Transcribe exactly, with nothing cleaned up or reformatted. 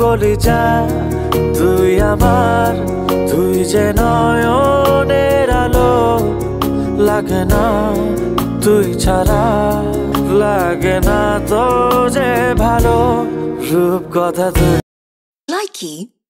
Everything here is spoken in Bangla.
কলিজা তুই আমার, তুই যে নয়নের আলো, লাগে না তুই ছাড়া, লাগে না তো যে ভালো, রূপ কথা তুই। Likey